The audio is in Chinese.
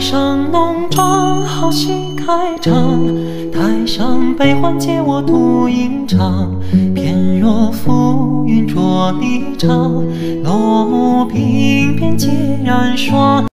上浓妆，好戏开场。台上悲欢皆我独吟唱。翩若浮云着离场，落幕鬓边皆染霜。